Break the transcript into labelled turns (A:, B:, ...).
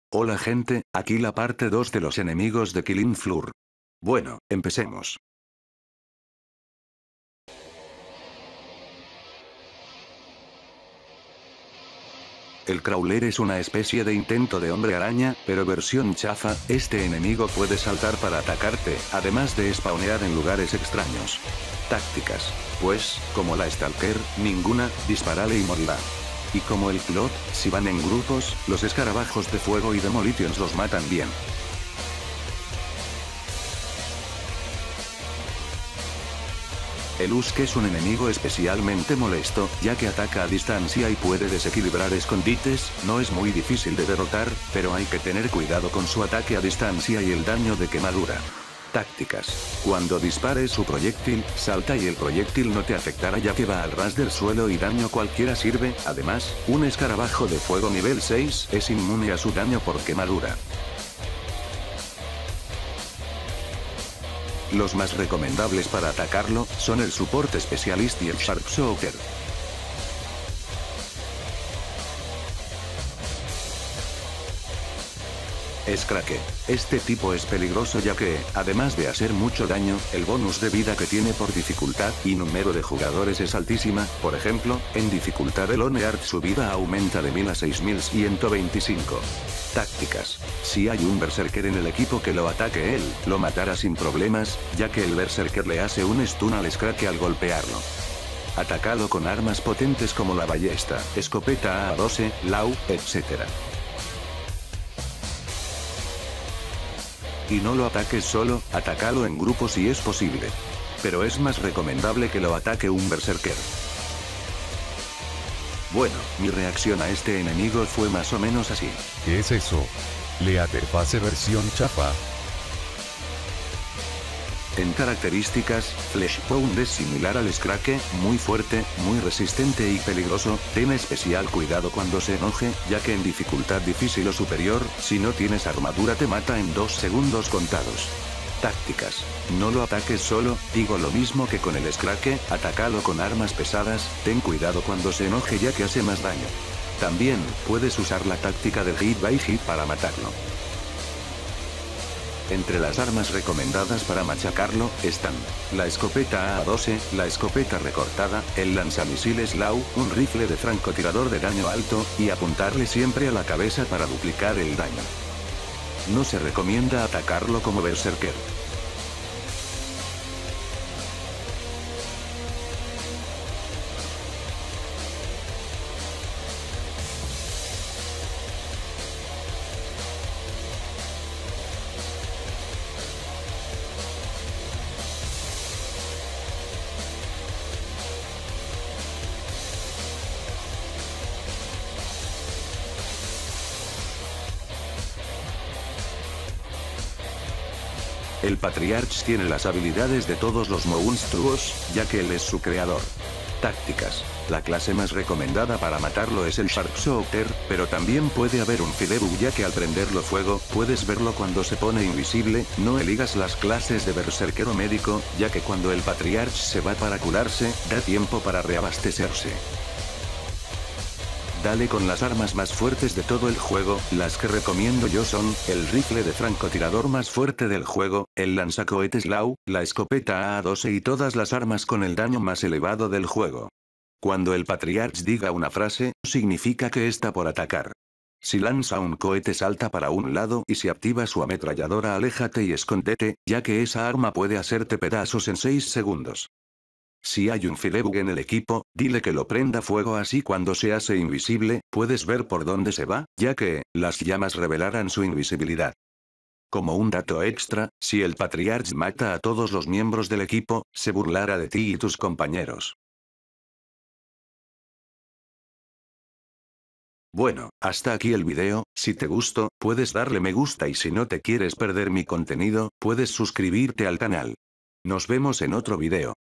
A: Hola gente, aquí la parte 2 de los enemigos de Killing Floor. Bueno, empecemos. El Crawler es una especie de intento de hombre araña, pero versión chafa. Este enemigo puede saltar para atacarte, además de spawnear en lugares extraños. Tácticas. Pues, como la Stalker, ninguna, disparale y morirá. Y como el Clot, si van en grupos, los escarabajos de fuego y demolitions los matan bien. El Usk es un enemigo especialmente molesto, ya que ataca a distancia y puede desequilibrar escondites. No es muy difícil de derrotar, pero hay que tener cuidado con su ataque a distancia y el daño de quemadura. Tácticas. Cuando dispares su proyectil, salta y el proyectil no te afectará ya que va al ras del suelo y daño cualquiera sirve. Además, un escarabajo de fuego nivel 6 es inmune a su daño por quemadura. Los más recomendables para atacarlo son el Support Specialist y el Sharpshooter. Scrake. Este tipo es peligroso ya que, además de hacer mucho daño, el bonus de vida que tiene por dificultad y número de jugadores es altísima. Por ejemplo, en dificultad de Lone Art su vida aumenta de 1000 a 6125. Tácticas. Si hay un Berserker en el equipo que lo ataque él, lo matará sin problemas, ya que el Berserker le hace un stun al Scrake al golpearlo. Atácalo con armas potentes como la ballesta, escopeta AA-12, Lau, etc. Y no lo ataques solo, atácalo en grupo si es posible. Pero es más recomendable que lo ataque un Berserker. Bueno, mi reacción a este enemigo fue más o menos así.
B: ¿Qué es eso? ¿Leatherface versión chafa?
A: En características, Fleshpound es similar al Scrake, muy fuerte, muy resistente y peligroso. Ten especial cuidado cuando se enoje, ya que en dificultad difícil o superior, si no tienes armadura te mata en 2 segundos contados. Tácticas. No lo ataques solo, digo lo mismo que con el Scrake, atácalo con armas pesadas, ten cuidado cuando se enoje ya que hace más daño. También, puedes usar la táctica del hit by hit para matarlo. Entre las armas recomendadas para machacarlo, están la escopeta AA-12, la escopeta recortada, el lanzamisiles Lau, un rifle de francotirador de daño alto, y apuntarle siempre a la cabeza para duplicar el daño. No se recomienda atacarlo como Berserker. El Patriarch tiene las habilidades de todos los monstruos, ya que él es su creador. Tácticas. La clase más recomendada para matarlo es el Sharpshooter, pero también puede haber un Firebug ya que al prenderlo fuego, puedes verlo cuando se pone invisible. No eligas las clases de Berserker o médico, ya que cuando el Patriarch se va para curarse, da tiempo para reabastecerse. Dale con las armas más fuertes de todo el juego. Las que recomiendo yo son, el rifle de francotirador más fuerte del juego, el lanzacohetes Lau, la escopeta AA-12 y todas las armas con el daño más elevado del juego. Cuando el Patriarch diga una frase, significa que está por atacar. Si lanza un cohete salta para un lado y si activa su ametralladora aléjate y escóndete, ya que esa arma puede hacerte pedazos en 6 segundos. Si hay un Firebug en el equipo, dile que lo prenda fuego así cuando se hace invisible, puedes ver por dónde se va, ya que, las llamas revelarán su invisibilidad. Como un dato extra, si el Patriarch mata a todos los miembros del equipo, se burlará de ti y tus compañeros. Bueno, hasta aquí el video. Si te gustó, puedes darle me gusta y si no te quieres perder mi contenido, puedes suscribirte al canal. Nos vemos en otro video.